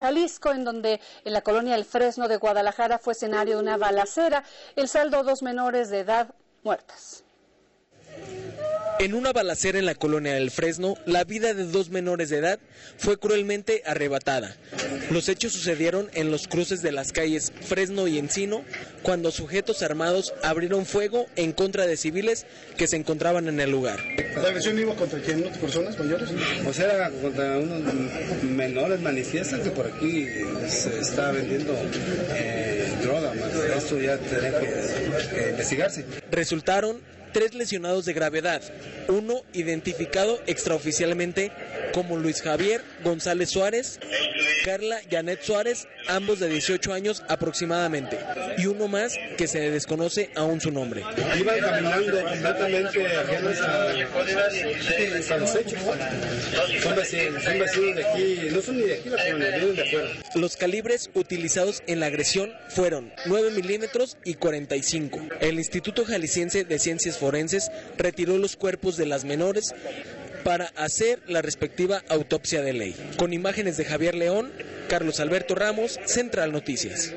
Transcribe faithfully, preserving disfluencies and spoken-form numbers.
Jalisco, en donde en la colonia El Fresno de Guadalajara fue escenario de una balacera. El saldo, dos menores de edad muertas. En una balacera en la colonia El Fresno, la vida de dos menores de edad fue cruelmente arrebatada. Los hechos sucedieron en los cruces de las calles Fresno y Encino, cuando sujetos armados abrieron fuego en contra de civiles que se encontraban en el lugar. ¿La agresión iba contra quién? ¿Otras personas mayores? O sea, era contra unos menores. Manifiestan que por aquí se está vendiendo eh, droga, más esto ya tendría que, que investigarse. Resultaron tres lesionados de gravedad, uno identificado extraoficialmente como Luis Javier González Suárez, Carla Janet Suárez, ambos de dieciocho años aproximadamente, y uno más que se desconoce aún su nombre. Iban caminando completamente ajenos a, a los hechos. Son vecinos, son vecinos de aquí, no son ni de aquí, vienen de afuera. Los calibres utilizados en la agresión fueron nueve milímetros y cuarenta y cinco. El Instituto Jalisciense de Ciencias Forenses retiró los cuerpos de las menores para hacer la respectiva autopsia de ley. Con imágenes de Javier León, Carlos Alberto Ramos, Central Noticias.